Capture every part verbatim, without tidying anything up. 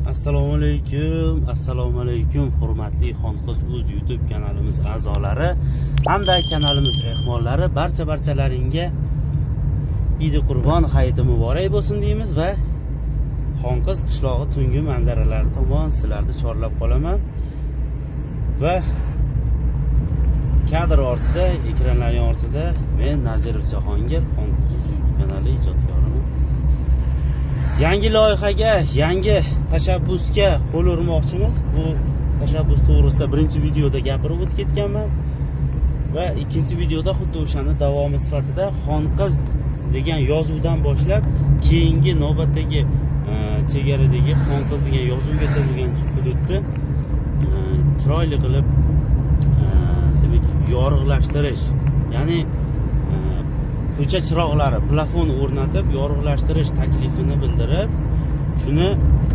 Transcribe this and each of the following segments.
Assalomu alaykum, assalomu alaykum hurmatli Xonqiz Uz YouTube kanalimiz a'zolari hamda kanalimiz mehmonlari, barcha barchalaringga Eid Qurbon hayiti muborak bo'lsin deymiz va Xonqiz qishlog'i tungi manzaralari tomon sizlarni chorlab qolaman. Va kadr ortida, ekranlarning ortida men Nazirov Jahongir, Xonqiz Uz YouTube kanali ijodkoriman. Yangi loyihaga, yangi tashabbusga qo'l urmoqchimiz. Bu tashabbus to'g'risida birinchi videoda gapirib o'tib ketganman va ikkinchi videoda xuddi o'shani davomi sifatida Xonqiz degan yozuvdan boshlab keyingi navbatdagi chegaradagi Xonqiz degan yozuvgacha bo'lgan hududni chiroyli qilib demak yorug'lashtirish, ya'ni ko'cha chiroqlari, plafon o'rnatib yorug'lashtirish taklifini bildirib, shuni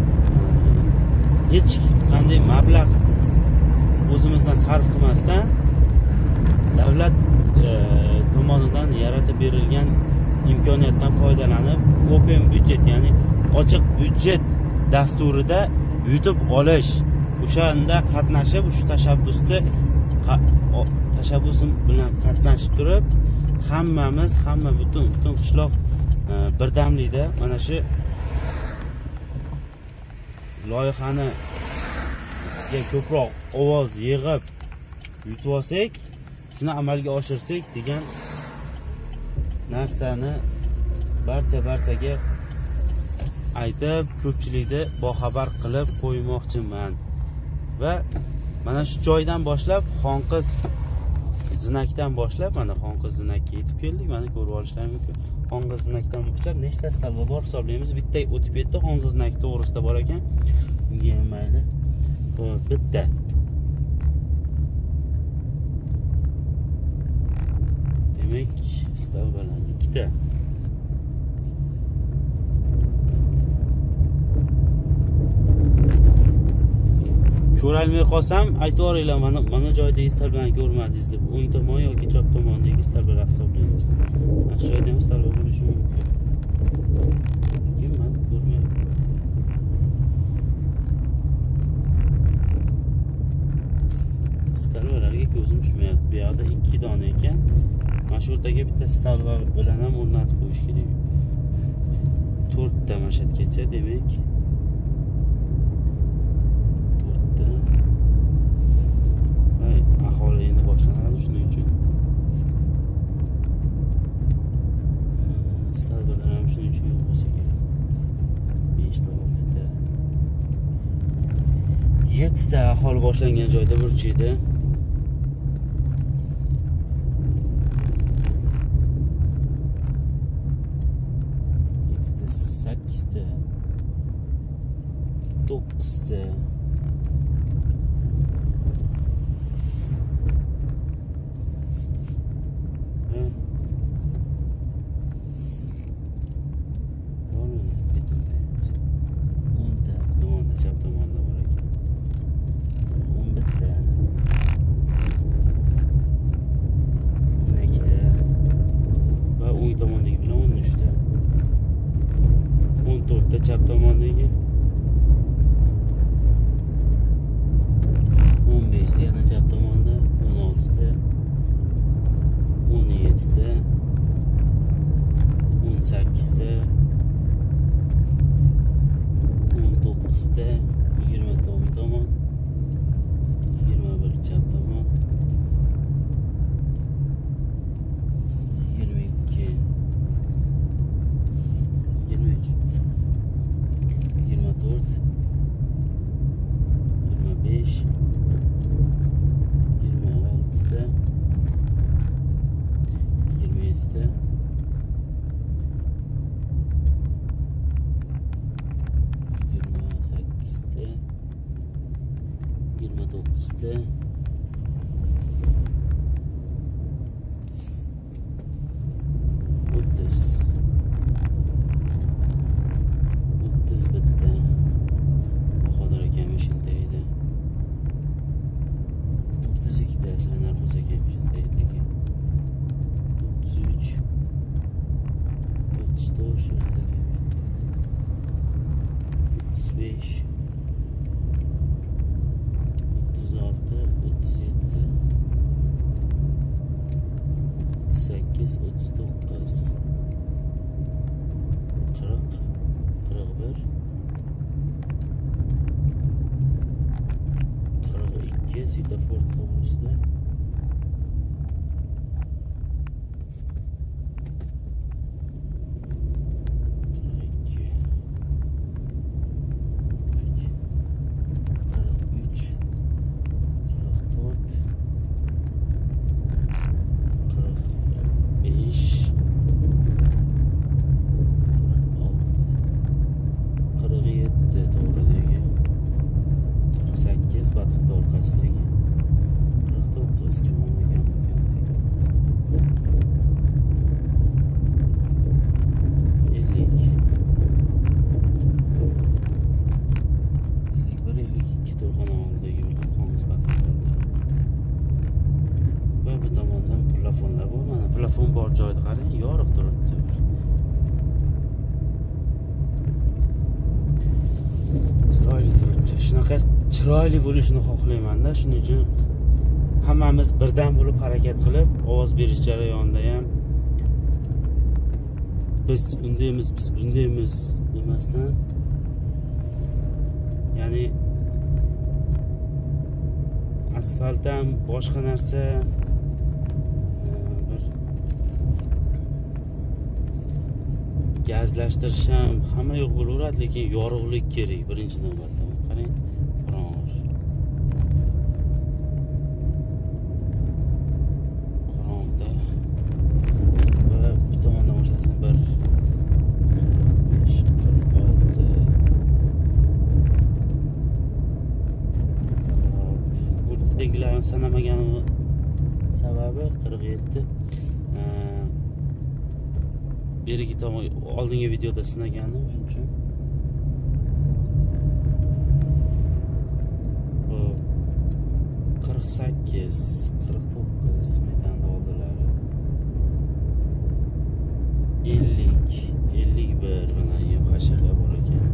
hech qanday mablag' o'zimizdan sarf qilmasdan davlat tomonidan yaratib berilgan imkoniyatdan foydalanib open budjet, ya'ni ochiq budjet dasturida yutib olish, o'shanda qatnashib, shu tashabbusda tashabbusim bilan qatnashib turib, hammamiz, hamma butun butun qishloq birdamlikda mana shu loyihani ko'proq ovoz yig'ib yutib olsak, shuni amalga oshirsak degan narsani barcha barchaga aytib, ko'pchilikni boxabar qilib qo'ymoqchiman. Va mana shu joydan boshlab Xonqiz Zinakdan boshlab, mana Xonqiz Zinakka yetib keldik. Mana ko'rib olishlaring mumkin. Xonqiz Zinakdan boshlab nechta stalba bor hisoblaymiz. Bitta o'tib ketdi, Xonqiz Zinak to'g'risida bor ekan. Unga mayli. Bu bitta. Demak, stalbalar ikkita. Ko'rolmay qolsam aytvoringlar, mana mana joydagi stalbani ko'rmadingiz deb. O'ng tomon yoki chap tomondagi stalbalar hisoblaymiz. Mana shu joyda ham stalba bo'lishi mumkin. Lekin men ko'rmayapman. Stalbalarga ko'zim tushmayapti. Bu yerda ikki dona ekan. Mana shu yerdaga bitta stalba bilan ham o'rnatib qo'yish kerak. to'rtta mashatgacha demak. Aholi endi boshlanadi, shuning uchun stalbalar ham shuning uchun yo'q bo'lsa kerak. beshta, oltita, yettita aholi boshlangan joyda burchiydi. yettita, sakkizta, to'qqizta, chap tomondagi o'n beshta, yana chap tomonda o'n oltita, o'n yettita, o'n sakkizta, o'n to'qqizta, yigirmata o'ng tomon, yigirma bir chap tomon, yigirma ikki, yigirma uch, yigirma to'rt, yigirma besh, yigirma oltita, yigirma yettita, yigirma sakkizta, yigirma to'qqizta, o'ttiz, o'ttiz bitta. Bahodir akam shunda edi. o'ttiz ikkita Sanarxo'z akam shunda edi ekan. o'ttiz uch, o'ttiz to'rt shunda ekan. o'ttiz besh, o'ttiz yetti, o'ttiz sakkiz, o'ttiz to'qqiz, qirq, qirq bir, qirq ikki, svetofor to'g'risida. Plafon bor joyda qarang, yorug' turibdi. Chiroyli turibdi. Shunaqa chiroyli bo'lishini xohlayman-da, shuning uchun hammamiz birdan bo'lib harakat qilib, ovoz berish jarayonida ham biz undaymiz, biz bundaymiz demasdan, ya'ni asfalt ham boshqa narsa, gazlashtirish ham hamma yo'q bo'laveradi, lekin yorug'lik kerak birinchi navbatda. Qarang, qorong'i. Qorong'ida va bu tomondan boshlasam bir besh, qirq olti. Burdagilarni sanamaganim sababi qirq yetti. Berigi tomon oldingi videoda sinagandim, shuning uchun. Bu qirq sakkiz, qirq to'qqiz maydonda oldilari. ellik, ellik bir mana ham hasharlar bor ekan.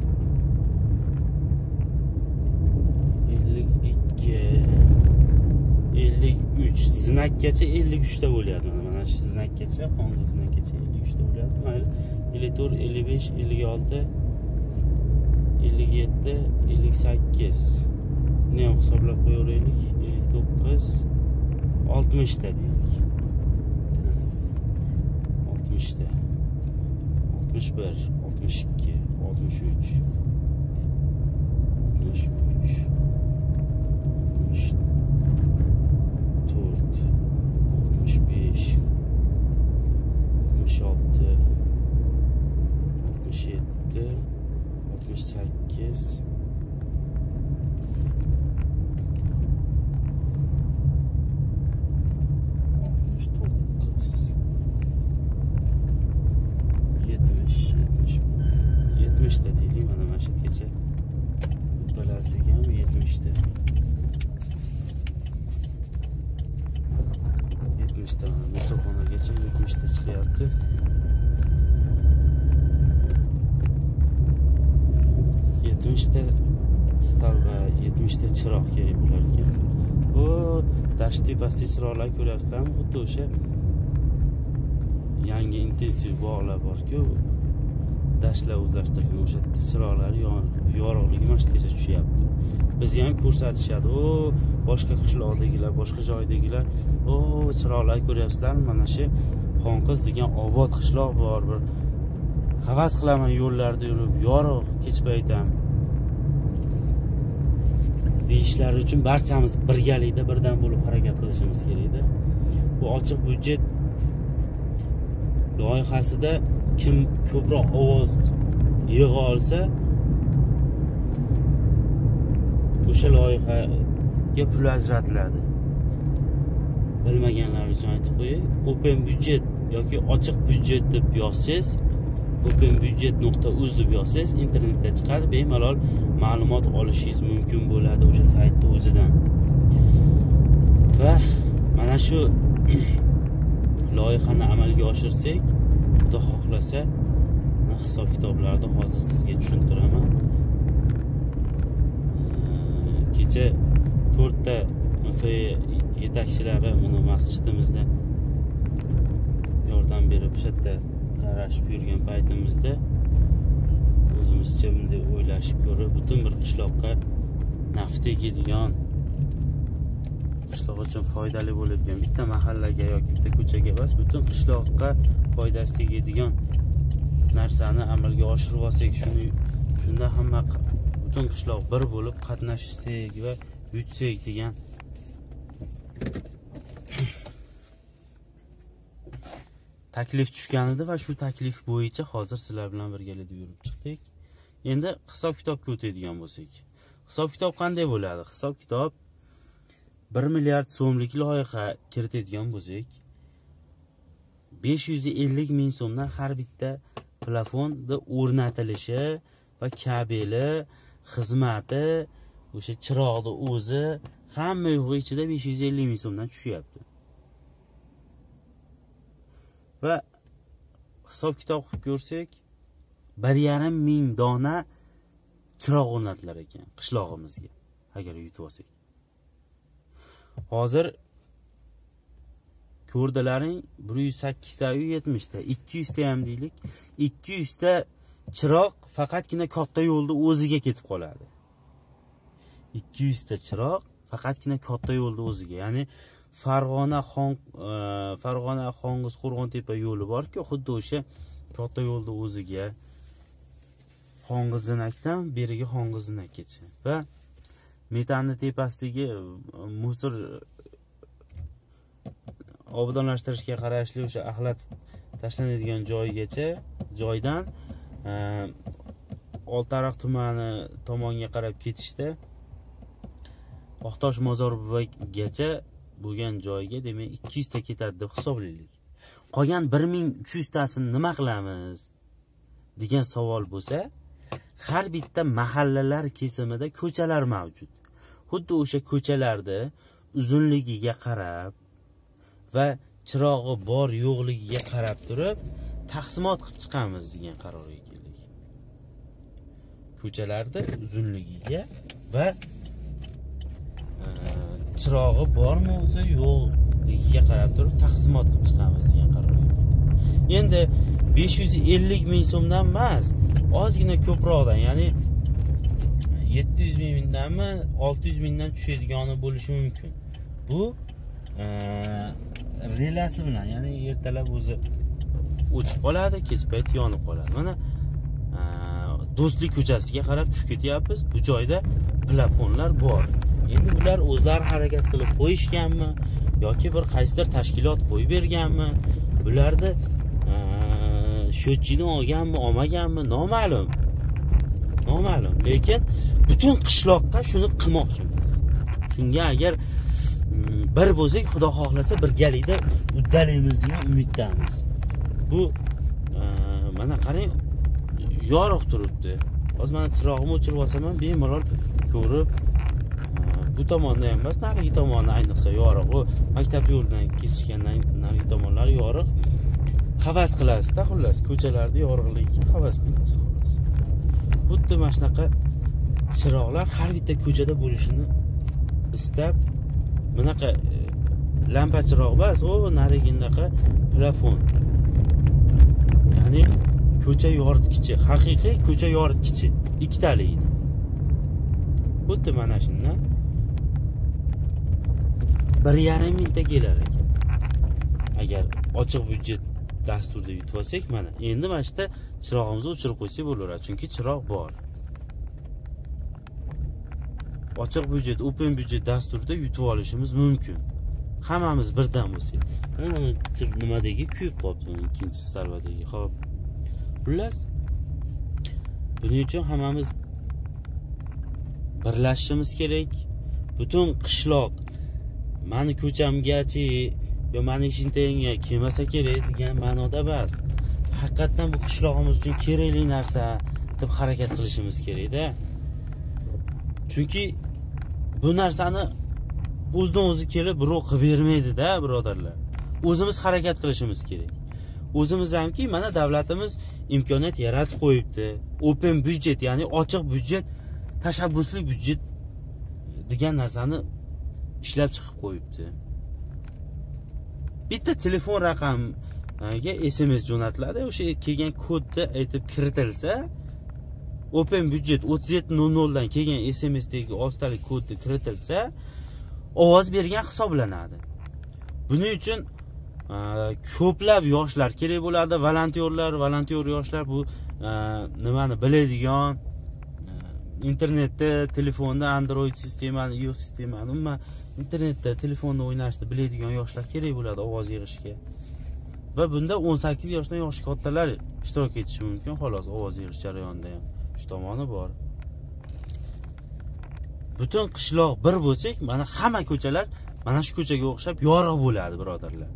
ellik ikki, ellik uch, znakgacha ellik uch ta bo'lyapti. Mana shu znakgacha, qonli znakgacha ellik uch ta bo'lyapti. Mayli, ellik to'rt, ellik besh, ellik olti, ellik yetti, ellik sakkiz. Buni ham hisoblab qo'yaylik. ellik to'qqiz, oltmish ta deylik. oltmish ta. oltmish bir, oltmish ikki, oltmish uch, oltmish uch, oltmish to'rt, oltmish besh, oltmish olti, oltmish yetti, oltmish sakkiz, oltmish to'qqiz, yetmish, yetmish, yetmish ta deylik. Mana mana shu yergacha uddalasiga ham yetmish ta. yetmish ta musofonagacha yetmish ta chiqyapti. yetmish ta stalba, yetmish ta chiroq kerak bo'lar ekan. Bu dashtli pastli chiroqlar ko'ryapsizlarmi? Xuddi o'sha yangi intensiv bog'lar bor-ku, dashtlar o'zlashtirilgan o'sha chiroqlar yorug'ligi mana shu yergacha tushyapti. Bizni ham ko'rsatishadi. O, boshqa qishloqdagilar, boshqa joydagilar, o, chiroqlar ko'ryapsizlarmi? Mana shu Xonqiz degan obod qishloq bor. Bir havas qilaman yo'llarda yurib, yorug' kech paytam deyishlari uchun barchamiz birgalikda birdan bo'lib harakat qilishimiz kerakda. Bu ochiq budjet loyihasida kim ko'proq ovoz yig'a olsa, o'sha loyihaga pul ajratiladi. Bilmaganlar uchun aytib qo'yay, open budjet yoki ochiq budjet deb yozsangiz, open budjet nuqta uz deb yozsangiz internetga chiqadi, bemalol ma'lumot olishingiz mumkin bo'ladi o'sha saytda o'zidan. Va mana shu loyihani amalga oshirsak, Xudo xohlasa, hisob kitoblarni hozir sizga tushuntiraman. Kecha to'rtta kafe yetakchilari buni masjidimizda yordam berib o'sha yerda qarashib yurgan paytimizda o'zimizcha bunday o'ylashib ko'rib butun bir qishloqqa naf tegadigan, qishloq uchun foydali bo'ladigan bitta mahallaga yoki bitta ko'chaga emas, butun qishloqqa foydasi tegadigan narsani amalga oshirib olsak, shuni shunda hamma butun qishloq bir bo'lib qatnashsak va yutsak degan taklif tushgan edi va shu taklif bo'yicha hozir sizlar bilan birgalikda yurib chiqdik. Endi hisob kitobga o'tadigan bo'lsak, hisob kitob qanday bo'ladi? Hisob kitob bir milliard so'mlik loyiha kiritadigan bo'lsak, besh yuz ellik ming so'mdan har bitta plafonni o'rnatilishi va kabeli, xizmati, o'sha chiroqni o'zi hamma yo'g'i ichida besh yuz ellik ming so'mdan tushyapti. Va hisob kitob qilib ko'rsak, bir yarim ming dona chiroq o'rnatilar ekan qishlog'imizga agar yutib olsak. Hozir ko'rdilaring bir yuz sakkiz ta uy yetmish ta, ikki yuz ta ham deylik, ikki yuz ta chiroq faqatgina katta yo'lda o'ziga ketib qoladi. ikki yuz ta chiroq faqatgina katta yo'lda o'ziga, ya'ni Farg'ona Xon Farg'ona Xongiz Qo'rg'ontepa yo'li bor-ku, xuddi o'sha katta yo'lda o'ziga Xongizzinakdan beriga Xongizzinakgacha va metanni tepasidagi musor obodonlashtirishga qarashli o'sha axlat tashlanadigan joygacha, joydan Oltiariq tumani tomonga qarab ketishda Oqtosh Mozorbo'gacha bo'lgan joyga demak ikki yuz ta ketadi deb hisoblaylik. Qolgan bir ming uch yuz tasini nima qilamiz degan savol bo'lsa, har bitta mahallalar kesimida ko'chalar mavjud. Xuddi o'sha ko'chalarda uzunligiga qarab va chirog'i bor yo'qligiga qarab turib taqsimot qilib chiqamiz degan qarorga keldik. Ko'chalarda uzunligiga va chirog'i bormi o'zi yo'qligiga qarab turib taqsimot qilib chiqamiz degan qarorga keldik. Endi besh yuz ellik ming so'mdan emas, ozgina ko'proqdan, ya'ni yetti yuz mingdanmi, olti yuz mingdan tushadigani bo'lishi mumkin. Bu relasi bilan, ya'ni ertalab o'zi o'chib qoladi, kech payt yonib qoladi. Mana Do'stlik ko'chasiga qarab tushib ketyapmiz. Bu joyda plafonlar bor. Endi bular o'zlari harakat qilib qo'yishganmi yoki bir qaysidir tashkilot qo'yib berganmi? Bularni sho'chini olganmi, olmaganmi noma'lum. Noma'lum, lekin butun qishloqqa shuni qilmoqchimiz. Shunga agar bir bo'lsak, Xudo xohlasa birgalikda uddalaymiz degan umiddamiz. Bu mana qarang, yorug' turibdi. Hozir mana chirog'imni o'chirib olsam ham bemalol ko'rib, bu tomonda ham emas, narigi tomonni ayniqsa yorug'. Bu maktab yo'lidan kesishgandan narigi tomonlari yorug'. Havas qilasiz-da, xullas, ko'chalarda yorug'ligiga havas qilasiz, xullas. Xuddi mana shunaqa chiroqlar har bitta ko'chada bo'lishini istab, bunaqa lampa chiroq emas, u narigindaqa plafon. Ya'ni ko'cha yoritgichi, haqiqiy ko'cha yoritgichi ikkitaligini. Xuddi mana shundan bir yarim mingta kelar ekan. Agar ochiq byudjet dasturda yutib olsak, mana endi mana shunda chirog'imizni o'chirib qo'ysak bo'laveradi, chunki chiroq bor. Ochiq byudjet, open byudjet dasturida yutib olishimiz mumkin. Hammamiz birdan bo'lsak. Mana nimadagi kuyib qolibdi, ikkinchi salvadagi. Xo'p. Xullas, buning uchun hammamiz birlashishimiz kerak. Butun qishloq mani ko'chamgachi yo mani ishintayga kelmasa kerak degan ma'noda emas. Haqiqatan bu qishlog'imiz uchun kerakli narsa deb harakat qilishimiz kerak-da. Chunki bu narsani o'zidan o'zi kelib birov qilib bermaydi-da, birodarlar. O'zimiz harakat qilishimiz kerak. O'zimiz hamki mana davlatimiz imkoniyat yaratib qo'yibdi. Open byudjet, ya'ni ochiq byudjet, tashabbusli byudjet degan narsani ishlab chiqib qo'yibdi. Bitta telefon raqamiga S M S jo'natiladi. O'sha kelgan kodni aytib kiritilsa, Open Budget o'ttiz yetti nol nol dan kelgan S M Sdagi oltitalik kodni kiritilsa, ovoz bergan hisoblanadi. Buning uchun ko'plab yoshlar kerak bo'ladi, volontyorlar, volontyor yoshlar bu nimani biladigan, internetda, telefonda Android sistemani, iOS sistemani, umuman internetda, telefonda o'ynashni biladigan yoshlar kerak bo'ladi ovoz yig'ishga. Va bunda o'n sakkiz yoshdan yoshi kattalar ishtirok etishi mumkin, xolos ovoz yig'ish jarayonida ham. Shu tomoni bor. Butun qishloq bir bo'lsak, mana hamma ko'chalar mana shu ko'chaga o'xshab yorug' bo'ladi, birodarlar.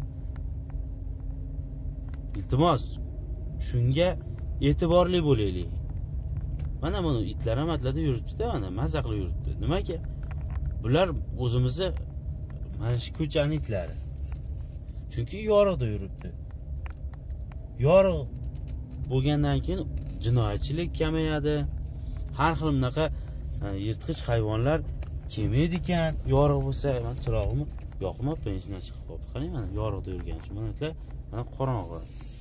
Iltimos, shunga e'tiborli bo'laylik. Mana buni itlar ham atlarda yuribdi-da, mana mazza qilib yuribdi. Nimaga? Bular o'zimizni mana shu ko'chaning itlari. Chunki yorug'da yuribdi. Yorug' bo'lgandan keyin jinoyatchilik kamayadi. Har xil bunaqa yirtqich hayvonlar kelmaydi ekan. Yorug' bo'lsa, mana chirog'im yoqmabdi, ichidan chiqib qoldi. Qarang, mana yorug'da yurgan shu. Mana itlar mana qorong'i.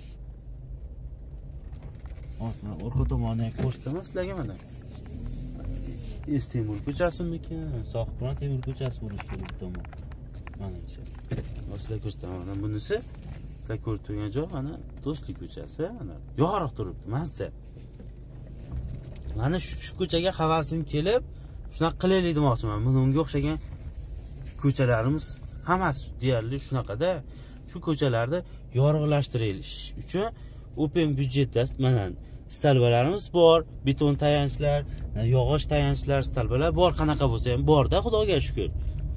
Mana orqa tomondan ko'rsataman sizlarga mana. Estemur ko'chasimikin, Sohibron temir ko'chasi bo'lishi kerak bu tomon. Mana ichi. Sizlarga ko'rsataman. Mana bunisi sizlar ko'rib turgan joy mana Do'stlik ko'chasi, mana yorug' turibdi, mazza. Mana shu ko'chaga havasim kelib, shunaqa qilaylik demoqchiman. Buni unga o'xshagan ko'chalarimiz hammasi deyarli shunaqada. Shu ko'chalarni yorug'lashtirish uchun Open Budgetda mana stalbalarimiz bor, beton tayanchlar, yog'och tayanchlar, stalbalar bor, qanaqa bo'lsa ham bor-da, Xudoga shukr.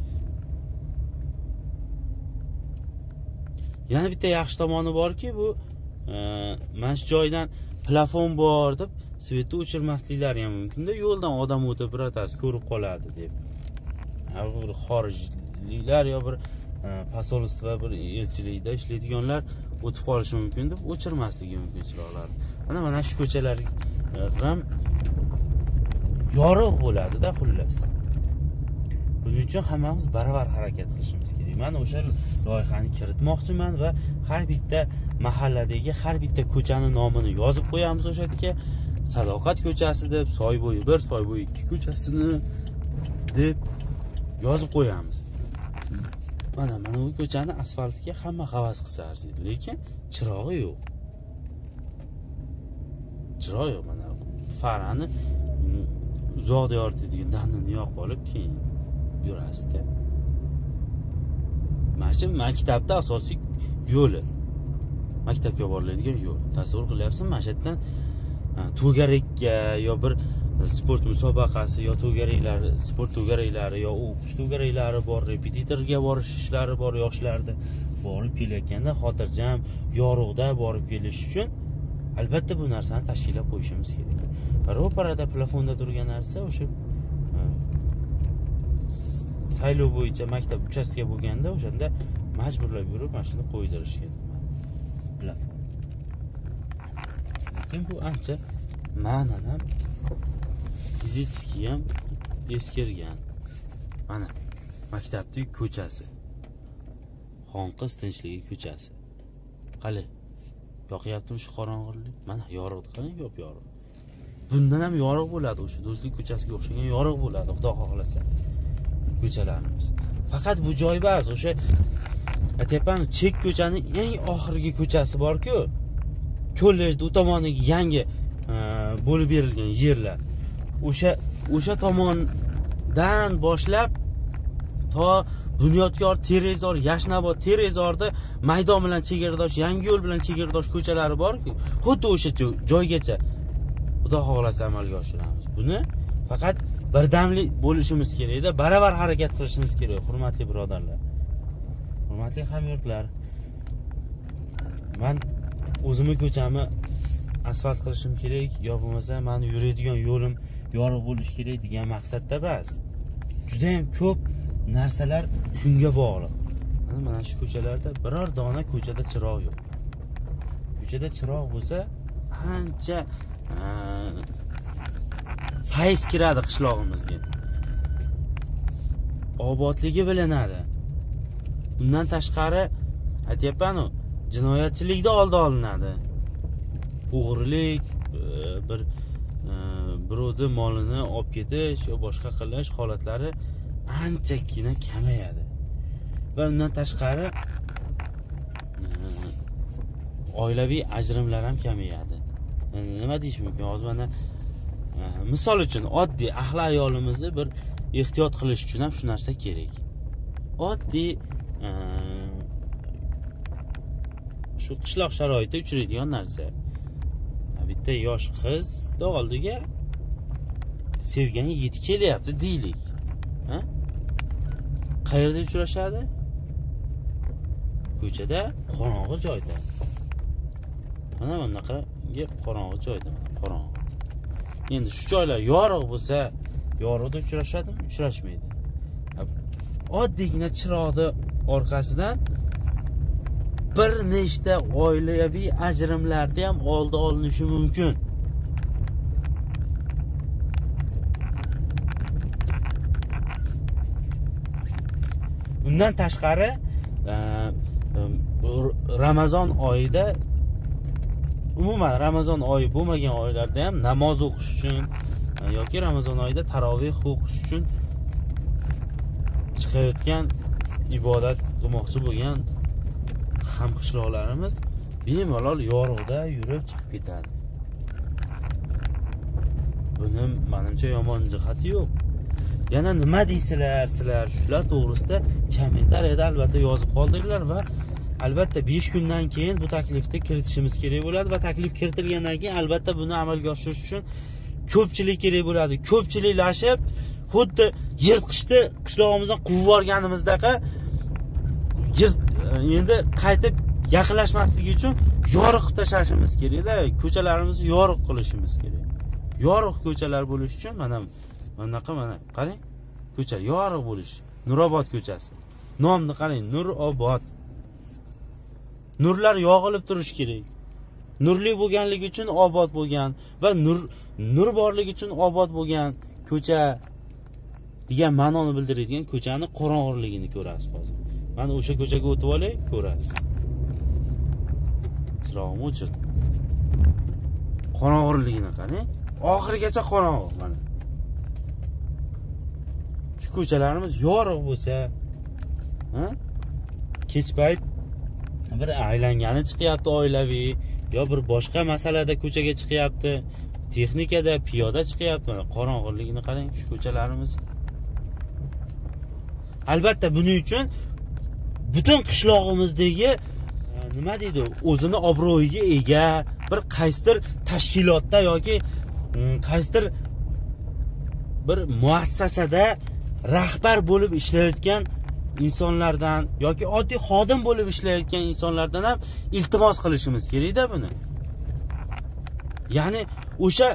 Yana bitta yaxshi tomoni borki, bu mana shu joydan plafon bor deb svetni o'chirmasliklari ham mumkin-da, yo'ldan odam o'tib birortasi ko'rib qoladi deb. Ha, bir xorijliklar yo bir posolstva, bir elchilikda ishlaydiganlar o'tib qolishi mumkin deb o'chirmasligi mumkin chiroqlar. Mana mana shu ko'chalar ham yorug' bo'ladi-da, xullas. Buning uchun hammamiz baravar harakat qilishimiz kerak. Men o'sha loyihani kiritmoqchiman va har bitta mahalladagi har bitta ko'chani nomini yozib qo'yamiz o'sha yerga. Sadoqat ko'chasi deb, Soybo'yi bir, Soybo'yi ikki ko'chasini deb yozib qo'yamiz. Mana mana bu ko'chani asfaltiga hamma havas qilsa arziydi, lekin chirog'i yo'q. Chiroq yo'q, mana farani uzoqda yoritadigan danini yoqib olib keyin yurasizda. Mana shu maktabda asosiy yo'li. Maktabga boriladigan yo'l. Tasavvur qilyapsiz, mana shu yerdan to'garakka yo bir sport musobaqasi yo to'garaklar, sport to'garaklari yo o'qish to'garaklari bor, repetitorga borish ishlari bor yoshlarda. Borib kelayotganda xotirjam, yorug'da borib kelish uchun albatta bu narsani tashkillab qo'yishimiz kerak. Ro'parada plafonda turgan narsa o'sha saylov bo'yicha maktab uchastka bo'lganda o'shanda majburlab yurib mashina qo'ydirishgan. Plafon. Lekin bu ancha ma'nan ham fizически ham eskirgan. Mana maktabning ko'chasi. Xonqiz tinchligi ko'chasi. Qali yoqyaptimi shu qorong'ulik? Mana yorug'di, qarang, yop yorug'. Bundan ham yorug' bo'ladi, o'sha Do'stlik ko'chasiga o'xshagan yorug' bo'ladi, Xudo xohlasa. Ko'chalarimiz. Faqat bu joy emas, o'sha aytayapman, chek ko'chaning eng oxirgi ko'chasi bor-ku, kollejda u tomoniga yangi bo'lib berilgan yerlar. O'sha o'sha tomondan boshlab to Bunyodkor, Terezor, Yashnobod, Terezorda maydon bilan chegaradosh, yangi yo'l bilan chegaradosh ko'chalari bor-ku, xuddi o'sha joygacha Xudo xohlasa amalga oshiramiz. Buni faqat birdamli bo'lishimiz kerak-da, baravar harakat qilishimiz kerak, hurmatli birodarlar. Hurmatli hamyurtlar. Men o'zimni ko'chami asfalt qilishim kerak, yo bo'lmasa men yuradigan yo'lim yorug' bo'lishi kerak degan maqsadda emas. Juda ham ko'p narsalar shunga bog'liq. Mana shu ko'chalarda biror dona ko'chada chiroq yo'q. Ko'chada chiroq bo'lsa, ancha fayz kiradi qishlog'imizga. obodligi bilinadi. Bundan tashqari aytyapman-ku, jinoyatchilikda oldi olinadi. O'g'rilik, bir birovning molini olib ketish yo boshqa qilish holatlari anchagina kamayadi. Va undan tashqari oilaviy ajrimlar ham kamayadi. Nima deyish mumkin? Hozir mana misol uchun oddiy ahli ayolimizni bir ehtiyot qilish uchun ham shu narsa kerak. Oddiy shu qishloq sharoitida uchraydigan narsa. Bitta yosh qiz oldiga sevgan yigit kelyapti deylik. Ha? Qayerda uchrashadi? Ko'chada, qorong'i joyda. Mana bunaqa qorong'i joyda, qorong'i. Endi shu joylar yorug' bo'lsa, yorug'da uchrashadimi? Uchrashmaydi. Oddiygina chiroqni orqasidan bir nechta oilaviy ajrimlarda ham oldi olinishi mumkin. Bundan tashqari Ramazon oyida, umuman Ramazon oyi bo'lmagan oylarda ham namoz o'qish uchun yoki Ramazon oyida tarovih o'qish uchun chiqayotgan, ibodat qilmoqchi bo'lgan hamqishloqlarimiz bemalol yorug'da yurib chiqib ketadi. Buni menimcha yomon jihati yo'q. Yana nima deysizlar sizlar shular to'g'risida kommentariyada albatta yozib qoldiringlar va albatta besh kundan keyin bu taklifni kiritishimiz kerak bo'ladi va taklif kiritilgandan keyin albatta buni amalga oshirish uchun ko'pchilik kerak bo'ladi. Ko'pchiliklashib, xuddi yirtqichni qishlog'imizdan quvib yuborganimizdaqa endi qaytib yaqinlashmasligi uchun yorug' tashlashimiz kerak-da, ko'chalarimizni yorug' qilishimiz kerak. Yorug' ko'chalar bo'lish uchun mana bunaqa mana qarang, ko'cha yorug' bo'lish. Nurobod ko'chasi. Nomni qarang, Nurobod. Nurlar yog'ilib turish kerak. Nurli bo'lganligi uchun obod bo'lgan va nur nur borligi uchun obod bo'lgan ko'cha degan ma'noni bildiradigan ko'chani qorong'uligini ko'rasiz hozir. Mana o'sha ko'chaga o'tib olay, ko'rasiz. Chirog'imni o'chirdim. Qorong'uligini qarang. Oxirigacha qorong'u mana. Shu ko'chalarimiz yorug' bo'lsa, ha? Kech payt bir aylangani chiqyapti oilaviy, yo bir boshqa masalada ko'chaga chiqyapti, texnikada piyoda chiqyapti. Mana qorong'uligini qarang, shu ko'chalarimiz. Albatta buning uchun butun qishlog'imizdagi nima deydi, o'zini obro'yiga ega bir qaysidir tashkilotda yoki qaysidir bir muassasada rahbar bo'lib ishlayotgan insonlardan yoki oddiy xodim bo'lib ishlayotgan insonlardan ham iltimos qilishimiz kerak-da buni. Ya'ni o'sha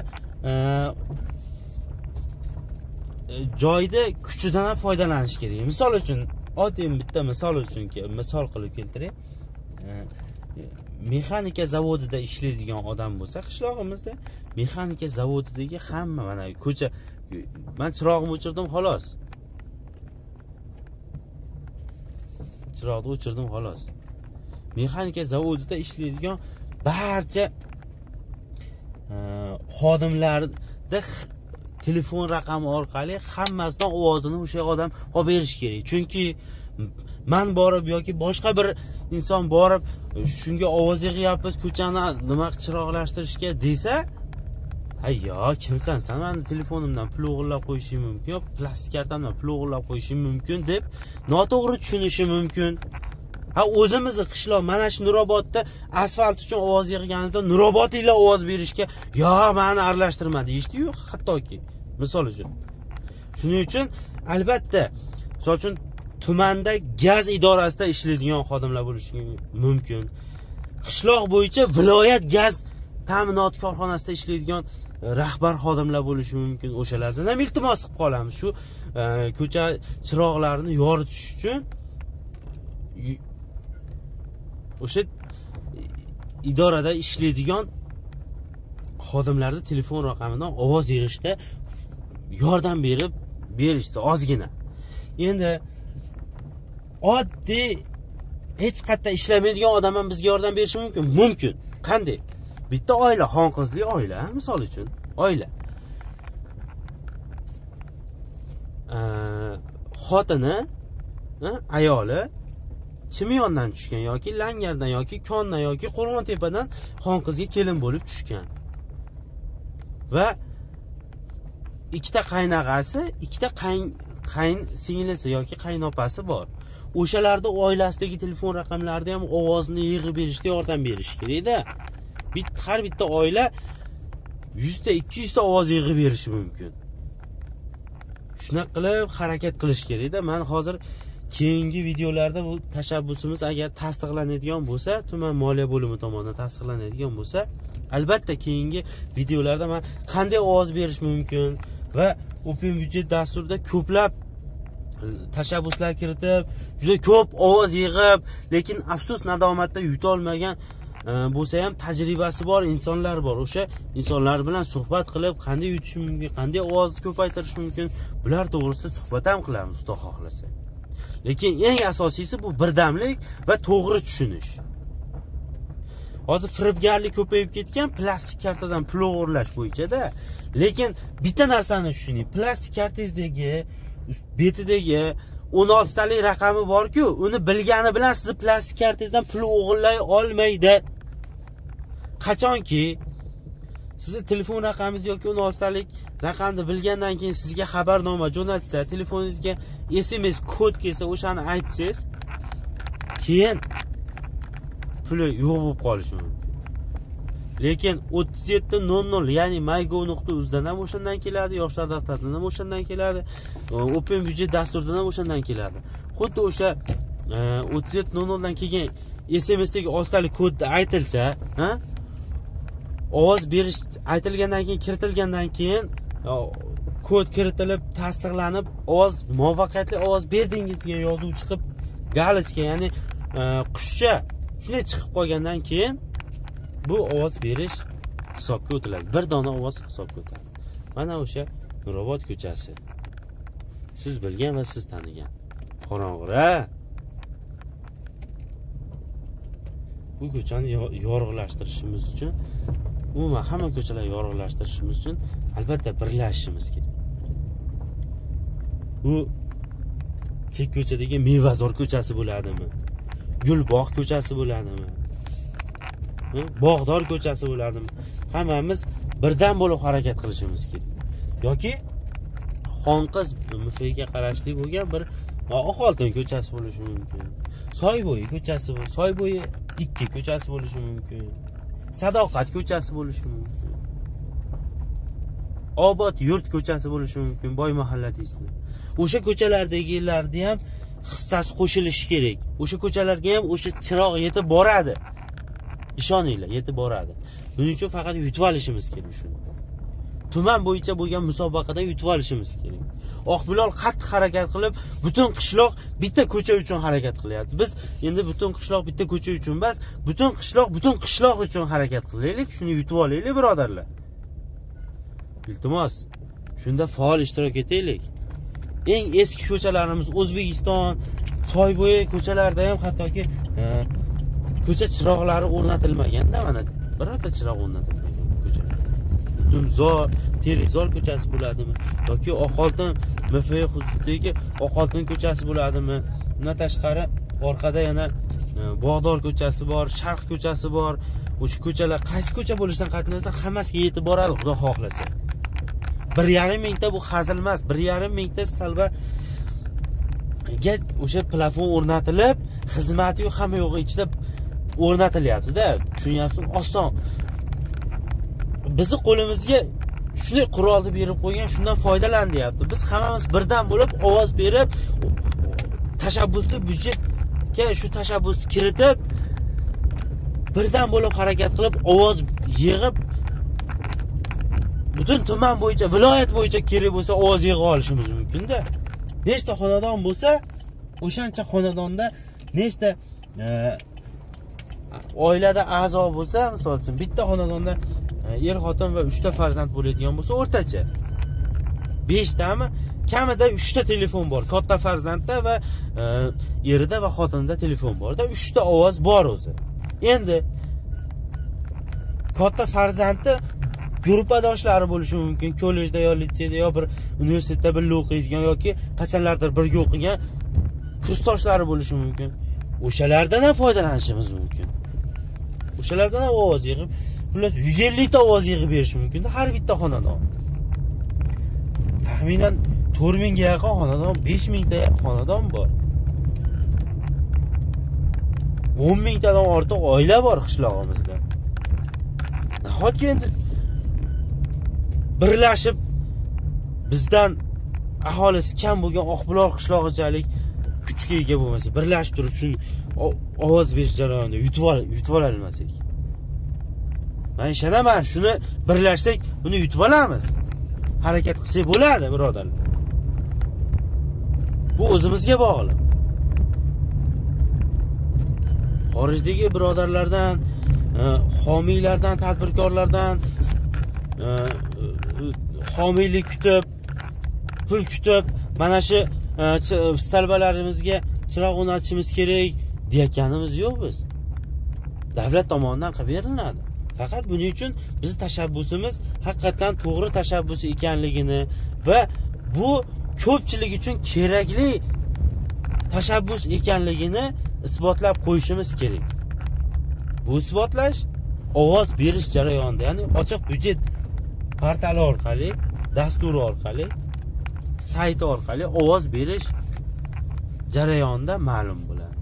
joyda kuchidan ham foydalanish kerak. Misol uchun, oddiy bitta misol uchun misol qilib keltiray. Mexanika zavodida ishlaydigan odam bo'lsa, qishlog'imizda mexanika zavodidagi hamma mana ko'cha, men chirog'imni o'chirdim xolos. Chiroqni o'chirdim xolos. Mexanika zavodida ishlaydigan barcha xodimlarda telefon raqami orqali hammasidan ovozini o'sha odam olib berish kerak. Chunki men borib yoki boshqa bir inson borib shunga ovoz yig'yapmiz, ko'chani nima chiroqlashtirishga desa, "Hayyo, kimsan? Sen meni telefonimdan pul o'g'irlab qo'yishing mumkin, yo plastik kartamdan pul o'g'irlab qo'yishing mumkin" deb noto'g'ri tushunishi mumkin. Ha, o'zimizni qishloq mana shu Nurobodda asfalt uchun ovoz yig'ganida Nurobodliklar ovoz berishga, "Yo, meni aralashtirma" deyishdi-yu, hattoki. Misol uchun. Shuning uchun albatta, misol uchun tumanda gaz idorasida ishlaydigan xodimlar bo'lishi mumkin. Qishloq bo'yicha viloyat gaz ta'minot korxonasida ishlaydigan rahbar xodimlar bo'lishi mumkin. O'shalardan ham iltimos qilib qolamiz. Shu ko'cha chiroqlarini yoritish uchun o'sha idorada ishlaydigan xodimlarni telefon raqamidan ovoz yig'ishda yordam berib berishsa ozgina. endi oddiy hech qayerda ishlamaydigan odam ham bizga yordam berishi mumkin. Mumkin. Qanday? Bitta oila, xonqizli oila, misol uchun, oila. Xotini, ayoli Chimyondan tushgan yoki Langardan yoki Kondan yoki Qo'rg'ontepadan xonqizga kelin bo'lib tushgan. Va ikkita qaynog'asi, ikkita qayn qayn singlisi yoki qaynopasi bor. O'shalarda oilasidagi telefon raqamlarida ham ovozini yig'ib berishga yordam berish kerak-da. Bit har bitta oila yuz ta ikki yuz ta ovoz yig'ib berishi mumkin. Shuna qilib harakat qilish kerak-da. Men hozir keyingi videolarda bu tashabbusimiz agar tasdiqlanadigan bo'lsa, tuman moliya bo'limi tomonidan tasdiqlanadigan bo'lsa, albatta keyingi videolarda men qanday ovoz berish mumkin va Open byudjet dasturida ko'plab tashabbuslar kiritib, juda ko'p ovoz yig'ib, lekin afsus nadomatda yuta olmagan bo'lsa ham tajribasi bor insonlar bor. O'sha insonlar bilan suhbat qilib, qanday yutish mumkin, qanday ovozni ko'paytirish mumkin, bular to'g'risida suhbat ham qilamiz, xudo xohlasa. Lekin eng asosiysi bu birdamlik va to'g'ri tushunish. Hozir firibgarlik ko'payib ketgan plastik kartadan pul o'g'irlash bo'yicha-da. Lekin bitta narsani tushuning. Plastik kartangizdagi betidagi o'n olti talik raqami bor-ku, uni bilgani bilan sizni plastik kartangizdan pul o'g'irlay olmaydi. Qachonki sizni telefon raqamingiz yoki o'n olti talik raqamni bilgandan keyin sizga xabarnoma jo'natsa, telefoningizga S M S kod kelsa, o'shani aytsangiz, keyin puli yo'q bo'lib qolishi mumkin. Lekin o'ttiz yetti nol nol, ya'ni mygo nuqta uz dan ham o'shandan keladi, yoshlar daftaridan ham o'shandan keladi, Open byudjet dasturidan ham o'shandan keladi. Xuddi o'sha o'ttiz yetti nol nol dan kelgan S M S'dagi olti talik kodni aytilsa, ha? Ovoz berish aytilgandan keyin, kiritilgandan keyin kod kiritilib, tasdiqlanib, ovoz muvaffaqiyatli ovoz berdingiz degan yozuv chiqib, galichka, ya'ni qushcha shunday chiqib qolgandan keyin bu ovoz berish hisobga o'tiladi. Bir dona ovoz hisobga o'tadi. Mana o'sha Nurobod ko'chasi. Siz bilgan va siz tanigan. Qorong'ira. Bu ko'chani yorug'lashtirishimiz uchun, umuman hamma ko'chalarni yorug'lashtirishimiz uchun albatta birlashishimiz kerak. Bu chek ko'chadagi Mevazor ko'chasi bo'ladimi? Gulbog' ko'chasi bo'ladimi? Bog'dor ko'chasi bo'ladimi? Hammamiz birdan bo'lib harakat qilishimiz kerak. Yoki Xonqiz M F ga qarashli bo'lgan bir Oqoltin ko'chasi bo'lishi mumkin. Soybo'yi ko'chasi, Soybo'yi ikki ko'chasi bo'lishi mumkin. Sadoqat ko'chasi bo'lishi mumkin. Obod yurt ko'chasi bo'lishi mumkin, Boy mahalladagisi. O'sha ko'chalardagilarni ham hissasi qo'shilishi kerak. O'sha ko'chalarga ham o'sha chiroq yetib boradi. Ishoninglar, yetib boradi. Buning uchun faqat yutib olishimiz kerak shuni. Tuman bo'yicha bo'lgan musobaqada yutib olishimiz kerak. Oqbilol qattiq harakat qilib, butun qishloq bitta ko'cha uchun harakat qilyapti. Biz endi butun qishloq bitta ko'cha uchun emas, butun qishloq butun qishloq uchun harakat qilaylik, shuni yutib olaylik, birodarlar. Iltimos, shunda faol ishtirok etaylik. Eng eski ko'chalarimiz O'zbekiston, Soybo'yi ko'chalarida ham hattoki ko'cha chiroqlari o'rnatilmagan-da, mana birorta chiroq o'rnatilmagan ko'chalar. Dumzor, Terizor ko'chasi bo'ladimi yoki Oqoltin M F hududidagi Oqoltin ko'chasi bo'ladimi? Bundan tashqari orqada yana Bog'dor ko'chasi bor, Sharq ko'chasi bor. O'sha ko'chalar qaysi ko'cha bo'lishidan qat'iy nazar hammasiga yetib boradi, xudo xohlasa. bir yarim mingta bu hazil emas, bir yarim mingta talaba ga o'sha plafon o'rnatilib, xizmati yo'q, hamma yo'g'i ichida o'rnatilyapti-da. Tushunyapsizmi? Oson. Bizni qo'limizga shunday qurolni berib qo'ygan, shundan foydalan deyapti. Biz hammamiz birdan bo'lib ovoz berib, tashabbusli byudjetga shu tashabbusni kiritib, birdan bo'lib harakat qilib, ovoz yig'ib, butun tuman bo'yicha, viloyat bo'yicha kerak bo'lsa ovoz yig'ib olishimiz mumkin-da. Nechta xonadon bo'lsa, o'shancha xonadonda nechta e, oilada a'zo bo'lsa, misol uchun bitta xonadonda er xotin va uchta farzand bo'ladigan bo'lsa, o'rtacha besh tami kamida uchta telefon bor. Katta farzandda va e, erida va xotinida telefon bor-da, uchta ovoz bor o'zi. Endi katta farzandi guruhdoshlari bo'lishi mumkin, kollejda yo litseyda yo bir universitetda birga o'qiydigan yoki qachonlardir birga o'qigan kursdoshlari bo'lishi mumkin. O'shalardan ham foydalanishimiz mumkin. O'shalardan ham ovoz yig'ib, plus yuz ellik ta ovoz yig'ib berish mumkin har bitta xonadon. Taxminan to'rt mingga yaqin xonadon, besh mingta xonadon bor. o'n mingtadan ortiq oila bor qishlog'imizda. Nahotki endi birlashib bizdan aholisi kam bo'lgan Oqbuloq qishlog'ichalik kuchga ega bo'lmasa, birlashib turib shuni ovoz berish jarayonida yutib yutib olmasak. Men ishonaman, shuni birlashsak, buni yutib olamiz. Harakat qilsak bo'ladi, birodarlar. Bu o'zimizga bog'liq. Xorijdagi birodarlardan, homiylardan, tadbirkorlardan homiylik kutib, pul kutib, mana shu talabalarimizga chiroq o'rnatishimiz kerak deyotganimiz yo'q biz. Davlat tomonidan qilib beriladi. Faqat buning uchun bizning tashabbusimiz haqiqatan to'g'ri tashabbus ekanligini va bu ko'pchilik uchun kerakli tashabbus ekanligini isbotlab qo'yishimiz kerak. Bu isbotlash ovoz berish jarayonida, ya'ni ochiq byudjet portali orqali, dasturi orqali, sayti orqali ovoz berish jarayonida ma'lum bo'ladi.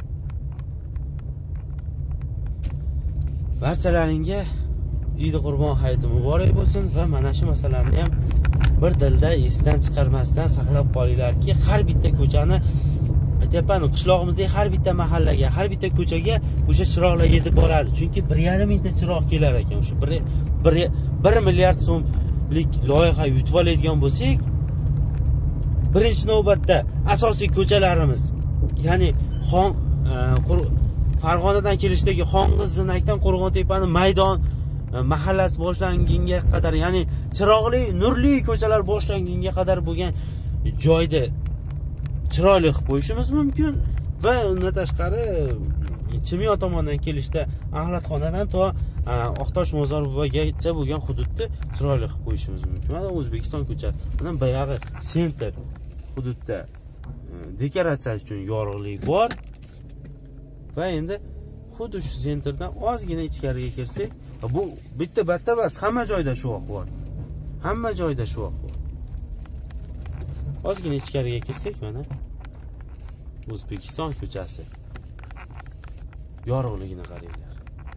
Barchalaringga Eid Qurbon hayiti muborak bo'lsin va mana shu masalani ham bir dilda esdan chiqarmasdan saqlab qolinglarki, har bitta ko'chani aytyapman, qishlog'imizdagi har bitta mahallaga, har bitta ko'chaga o'sha chiroqlar yetib boradi. Chunki bir yarim mingta chiroq kelar ekan. O'sha bir milliard so'mlik loyiha yutib oladigan bo'lsak, birinchi navbatda asosiy ko'chalarimiz, ya'ni Xon Farg'onadan kelishdagi Xonqiz, Zinakdan Qo'rg'ontepani maydon mahallasi boshlangunga qadar, ya'ni chiroqli, nurli ko'chalar boshlangunga qadar bo'lgan joyda chiroyli qilib qo'yishimiz mumkin va undan tashqari Chimyon tomondan kelishda Axlatxonadan to Oqtosh Mozor buvagacha bo'lgan hududni chiroyli qilib qo'yishimiz mumkin. Mana O'zbekiston ko'chasi. Mana buyog'i sentr hududda dekoratsiya uchun yorug'lik bor. Va endi xuddi shu sentrdan ozgina ichkariga kirsak, bu bitta batta emas, hamma joyda shu ahvol. Hamma joyda shu ahvol. Ozgina ichkariga kirsak, mana O'zbekiston ko'chasi. Yorug'ligini qaranglar.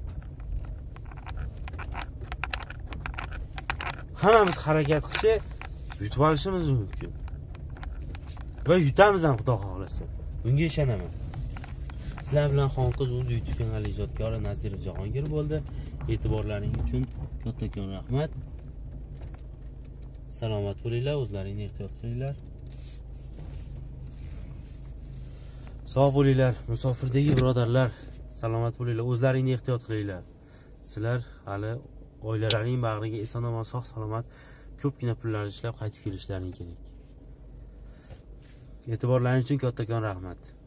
Hammamiz harakat qilsak, yutib olishimiz mumkin. Va yutamiz ham, Xudo xohlasa. Bunga ishonaman. Sizlar bilan Xonqiz o'z YouTube kanali ijodkori Nazirov Jahongir bo'ldi. E'tiborlaringiz uchun kattakon rahmat. Salomat bo'linglar, o'zlaringizni ehtiyot qilinglar. Sog' bo'linglar, musofirdagi birodarlar. Salomat bo'linglar, o'zlaringizni ehtiyot qilinglar. Sizlar hali oilalarining bag'riga eson-omon, sog' salomat ko'pgina pullar ishlab qaytib kelishlaring kerak. E'tiborlaringiz uchun kattakon rahmat.